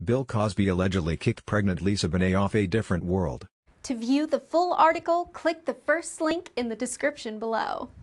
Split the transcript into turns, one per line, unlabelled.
Bill Cosby allegedly kicked pregnant Lisa Bonet off A Different World.
To view the full article, click the first link in the description below.